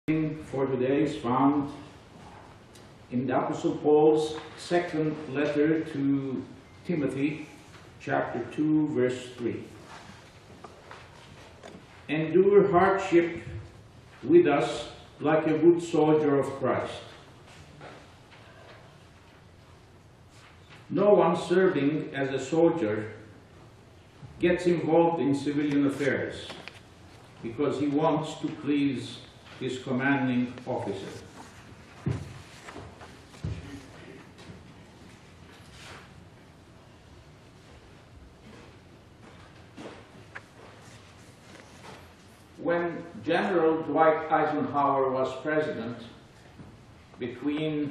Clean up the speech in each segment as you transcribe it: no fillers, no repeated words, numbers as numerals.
For today is found in the Apostle Paul's second letter to Timothy, chapter 2, verse 3. Endure hardship with us like a good soldier of Christ. No one serving as a soldier gets involved in civilian affairs because he wants to please his commanding officer. When General Dwight Eisenhower was president between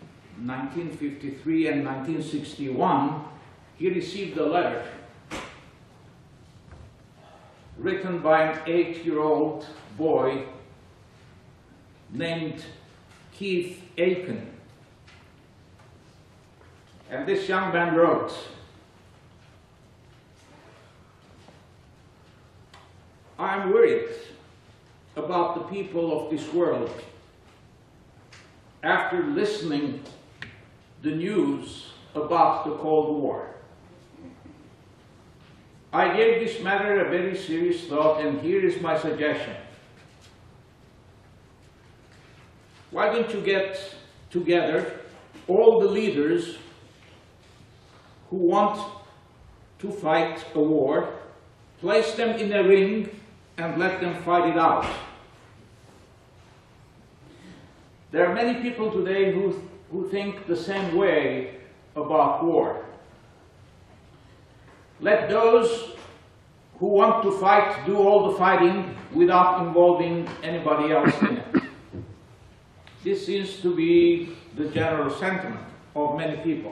1953 and 1961, he received a letter written by an 8-year-old boy named G.K.Terian. And this young man wrote, "I'm worried about the people of this world after listening the news about the Cold War. I gave this matter a very serious thought, and here is my suggestion. Why don't you get together all the leaders who want to fight a war, place them in a ring, and let them fight it out. There are many people today who think the same way about war. Let those who want to fight do all the fighting without involving anybody else in it." This seems to be the general sentiment of many people.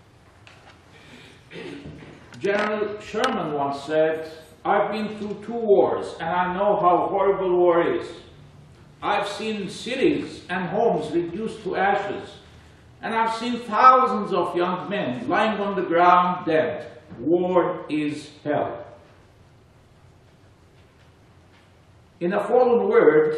General Sherman once said, "I've been through 2 wars, and I know how horrible war is. I've seen cities and homes reduced to ashes, and I've seen thousands of young men lying on the ground dead. War is hell." In a fallen world,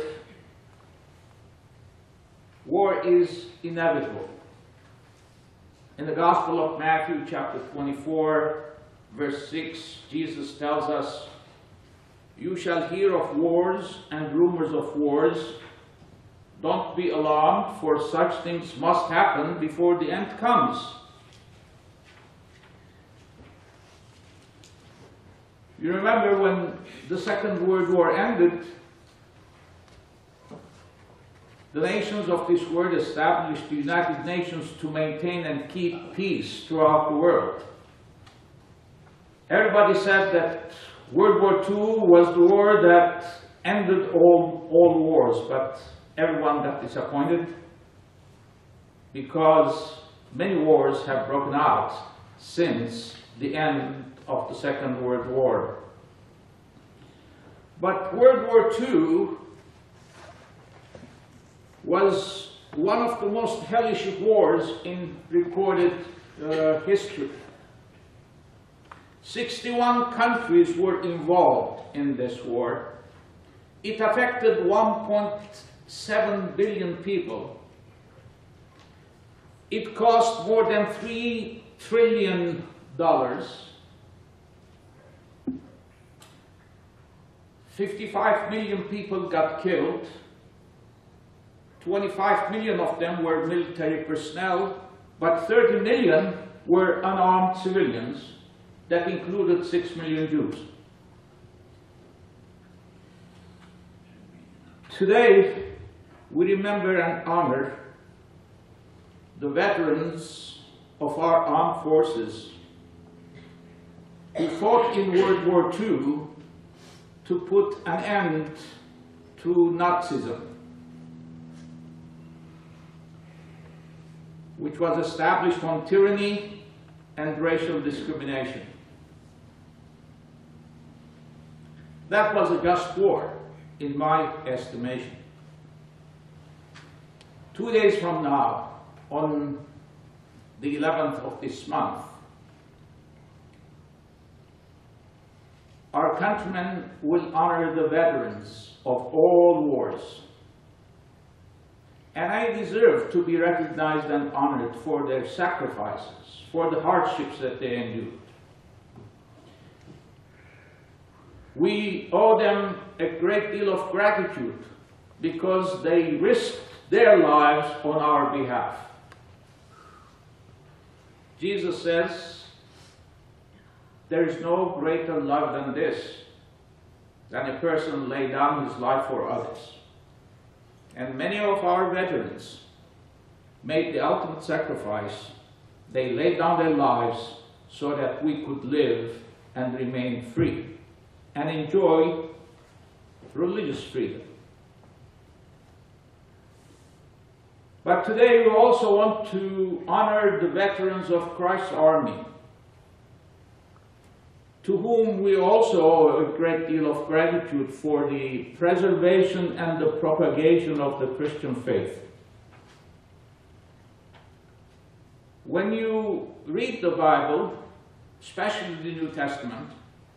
war is inevitable. In the Gospel of Matthew, chapter 24, verse 6, Jesus tells us, "You shall hear of wars and rumors of wars. Don't be alarmed, for such things must happen before the end comes." You remember when the Second World War ended, the nations of this world established the United Nations to maintain and keep peace throughout the world. Everybody said that World War II was the war that ended all wars, but everyone got disappointed because many wars have broken out since the end of the Second World War. But World War II was one of the most hellish wars in recorded history. 61 countries were involved in this war. It affected 1.7 billion people. It cost more than $3 trillion. 55 million people got killed. 25 million of them were military personnel, but 30 million were unarmed civilians. That included 6 million Jews. Today, we remember and honor the veterans of our armed forces who fought in World War II to put an end to Nazism, which was established on tyranny and racial discrimination. That was a just war, in my estimation. 2 days from now, on the 11th of this month, our countrymen will honor the veterans of all wars And they deserve to be recognized and honored for their sacrifices, for the hardships that they endured. We owe them a great deal of gratitude because they risked their lives on our behalf. Jesus says, there is no greater love than this, than a person lay down his life for others. And many of our veterans made the ultimate sacrifice. They laid down their lives so that we could live and remain free and enjoy religious freedom. But today we also want to honor the veterans of Christ's Army, to whom we also owe a great deal of gratitude for the preservation and the propagation of the Christian faith. When you read the Bible, especially the New Testament,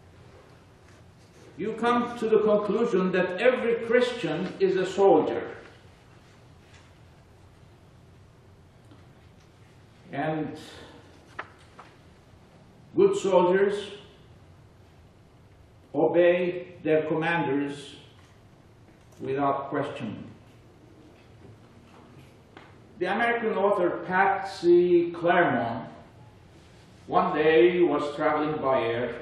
you come to the conclusion that every Christian is a soldier. And good soldiers obey their commanders without question. The American author Patsy Claremont one day was traveling by air.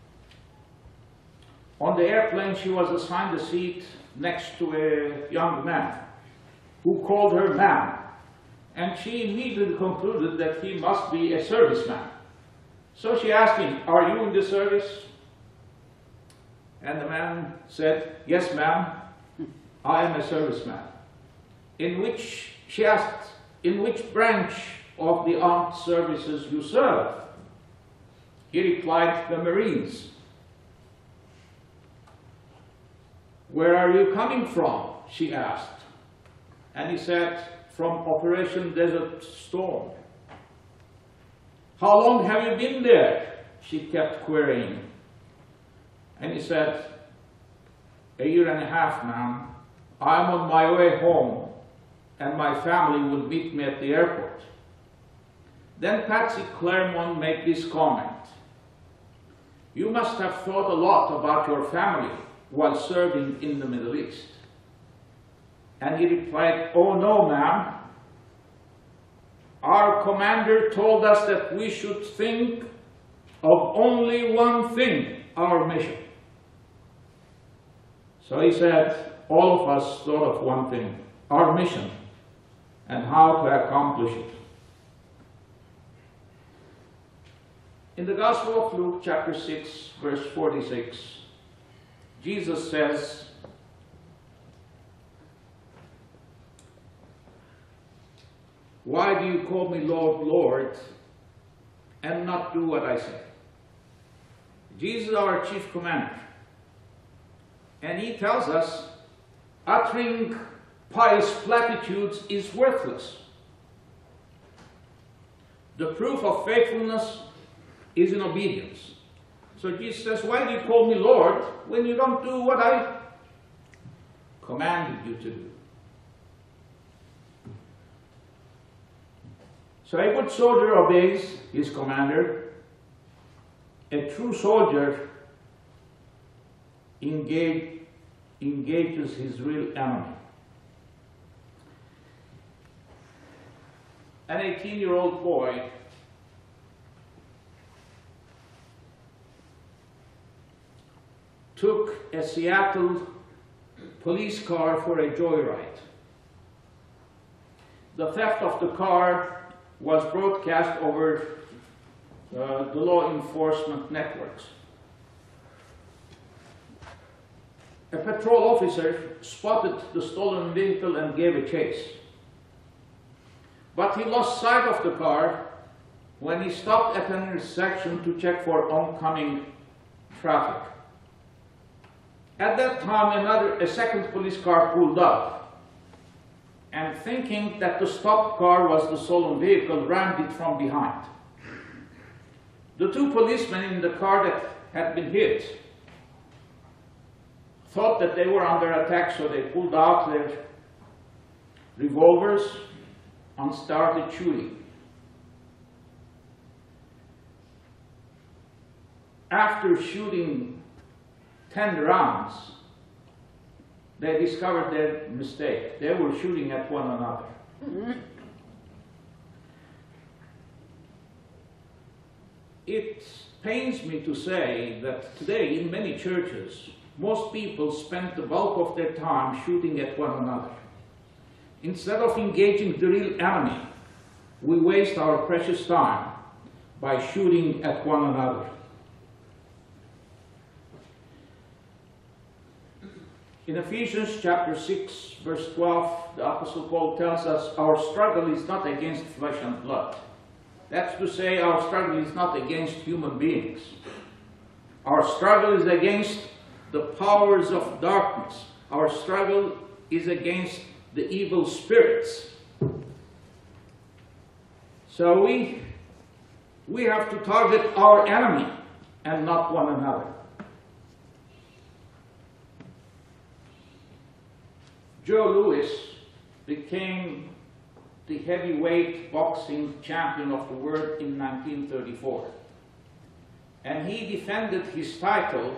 On the airplane, she was assigned a seat next to a young man who called her ma'am, and she immediately concluded that he must be a serviceman. So she asked him, "Are you in the service?" And the man said, "Yes, ma'am, I am a serviceman." She asked, "In which branch of the armed services you serve?" He replied, "The Marines." "Where are you coming from?" she asked. And he said, "From Operation Desert Storm." "How long have you been there?" she kept querying. And he said, "A year and a half, ma'am. I'm on my way home, and my family will meet me at the airport." Then Patsy Claremont made this comment: "You must have thought a lot about your family while serving in the Middle East." And he replied, "Oh no, ma'am. Our commander told us that we should think of only one thing, our mission." So he said, all of us thought of one thing, our mission, and how to accomplish it. In the Gospel of Luke, chapter 6, verse 46, Jesus says, "Why do you call me Lord, Lord, and not do what I say?" Jesus is our chief commander. And he tells us, uttering pious platitudes is worthless. The proof of faithfulness is in obedience. So Jesus says, "Why do you call me Lord when you don't do what I commanded you to do?" So a good soldier obeys his commander. A true soldier engages his real enemy. An 18-year-old boy took a Seattle police car for a joyride. The theft of the car was broadcast over the law enforcement networks. A patrol officer spotted the stolen vehicle and gave a chase. But he lost sight of the car when he stopped at an intersection to check for oncoming traffic. At that time, a second police car pulled up, and thinking that the stopped car was the stolen vehicle, rammed it from behind. The two policemen in the car that had been hit thought that they were under attack, so they pulled out their revolvers and started shooting. After shooting 10 rounds, they discovered their mistake. They were shooting at one another. It pains me to say that today in many churches, most people spend the bulk of their time shooting at one another. Instead of engaging the real enemy, we waste our precious time by shooting at one another. In Ephesians chapter 6, verse 12, the Apostle Paul tells us our struggle is not against flesh and blood. That's to say, our struggle is not against human beings. Our struggle is against the powers of darkness. Our struggle is against the evil spirits. So we have to target our enemy and not one another. Joe Louis became the heavyweight boxing champion of the world in 1934. And he defended his title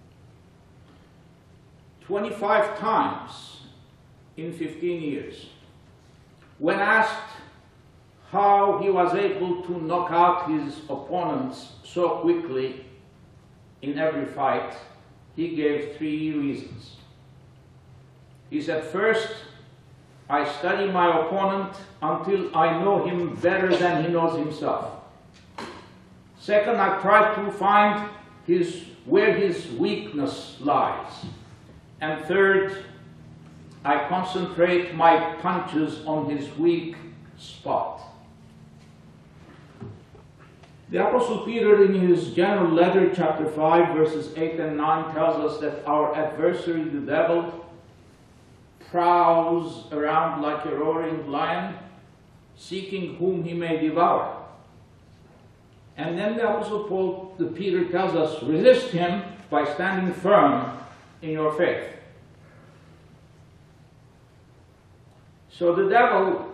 25 times in 15 years. When asked how he was able to knock out his opponents so quickly in every fight, he gave 3 reasons. He said, first, I study my opponent until I know him better than he knows himself. Second, I try to find where his weakness lies. And third, I concentrate my punches on his weak spot. The Apostle Peter, in his general letter, chapter 5, verses 8 and 9, tells us that our adversary, the devil, prowls around like a roaring lion, seeking whom he may devour. And then the Apostle Peter tells us, resist him by standing firm in your faith. So the devil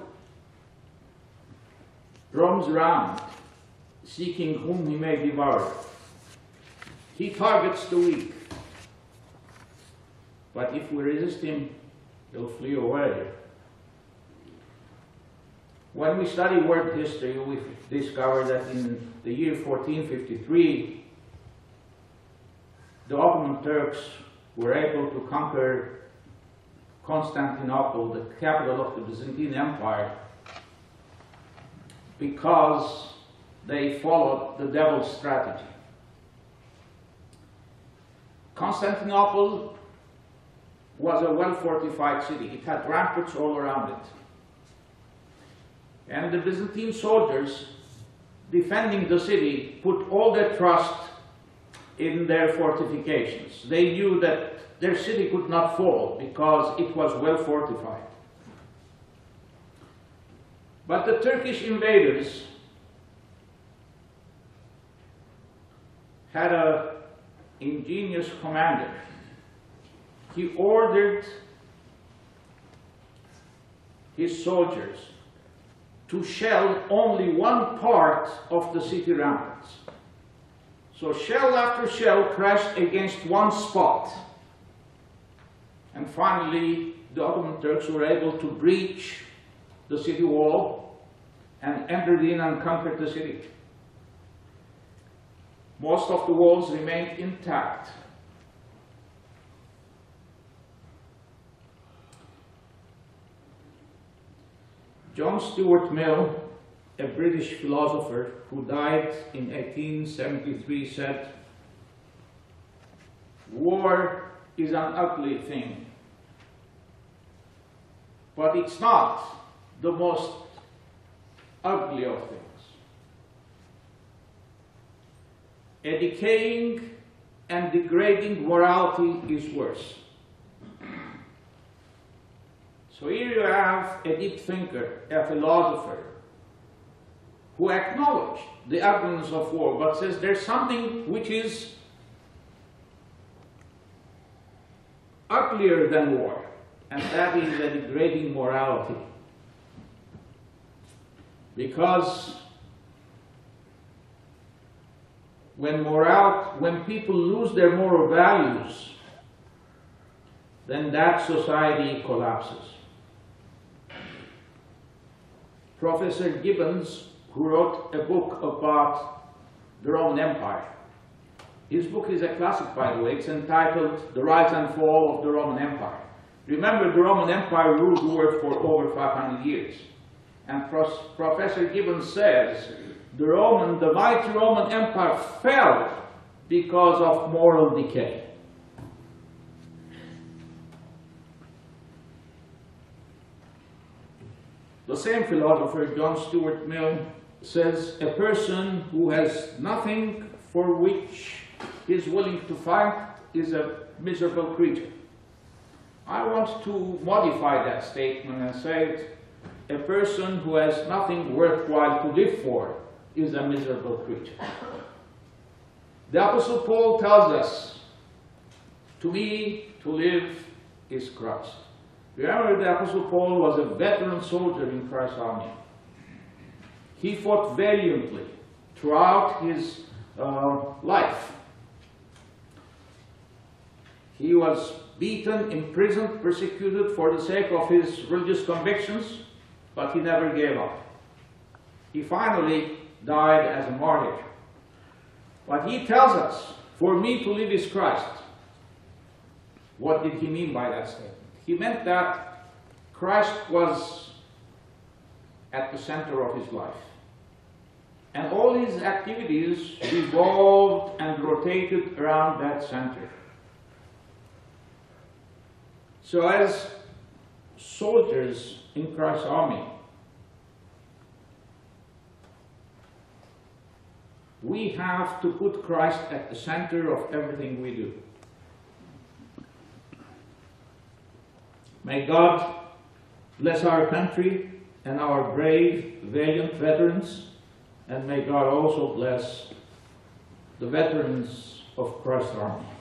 roams around, seeking whom he may devour. He targets the weak. But if we resist him, he'll flee away. When we study world history, we discover that in the year 1453, the Ottoman Turks were able to conquer Constantinople, the capital of the Byzantine Empire, because they followed the devil's strategy. Constantinople was a well-fortified city. It had ramparts all around it. And the Byzantine soldiers defending the city put all their trust in their fortifications. They knew that their city could not fall because it was well fortified. But the Turkish invaders had an ingenious commander. He ordered his soldiers to shell only one part of the city ramparts. So shell after shell crashed against one spot. And finally, the Ottoman Turks were able to breach the city wall and entered in and conquered the city. Most of the walls remained intact. John Stuart Mill, a British philosopher who died in 1873, said, "War is an ugly thing, but it's not the most ugly of things. A decaying and degrading morality is worse." So here you have a deep thinker, a philosopher, who acknowledged the ugliness of war, but says there's something which is uglier than war. and that is a degrading morality. Because when people lose their moral values, then that society collapses. Professor Gibbons, who wrote a book about the Roman Empire, his book is a classic, by the way. It's entitled The Rise and Fall of the Roman Empire. Remember, the Roman Empire ruled the world for over 500 years. And Professor Gibbons says the mighty Roman Empire fell because of moral decay. The same philosopher, John Stuart Mill, says a person who has nothing for which he is willing to fight is a miserable creature. I want to modify that statement and say a person who has nothing worthwhile to live for is a miserable creature. The Apostle Paul tells us, to me, to live is Christ. Remember, the Apostle Paul was a veteran soldier in Christ's army. He fought valiantly throughout his life. He was beaten, imprisoned, persecuted for the sake of his religious convictions, but he never gave up. He finally died as a martyr. But he tells us, for me to live is Christ. What did he mean by that statement? He meant that Christ was at the center of his life. And all his activities revolved and rotated around that center. So as soldiers in Christ's army, we have to put Christ at the center of everything we do. May God bless our country and our brave, valiant veterans, and may God also bless the veterans of Christ's army.